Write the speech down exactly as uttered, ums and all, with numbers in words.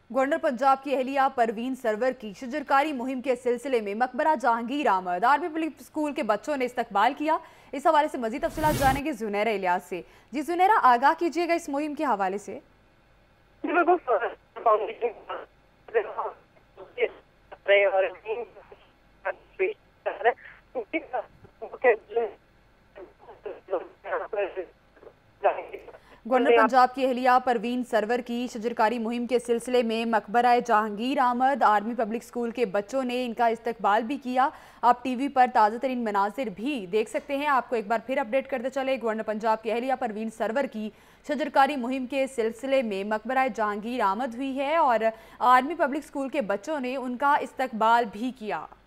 Governor Punjab की अहलिया Parveen server की शजरकारी मुहिम के सिलसिले में मकबरा जहांगीर आमद आर्मी पब्लिक स्कूल के बच्चों ने इस्तकबाल किया। इस हवाले से मजीद तफसीलात जानेंगे जुनैरा इलियास से। जी जुनैरा, आगाह कीजिएगा इस मुहिम के हवाले से। गवर्नर पंजाब की अहलिया परवीन सरवर की शजरकारी मुहिम के सिलसिले में मकबरा जहांगीर आमद आर्मी पब्लिक स्कूल के बच्चों ने इनका इस्तकबाल भी किया। आप टीवी पर ताज़ा तरीन मनाजिर भी देख सकते हैं। आपको एक बार फिर अपडेट करते चले, गवर्नर पंजाब की अहलिया परवीन सरवर की शजरकारी मुहिम के सिलसिले में मकबरा जहांगीर आमद हुई है और आर्मी पब्लिक स्कूल के बच्चों ने उनका इस्तकबाल भी किया।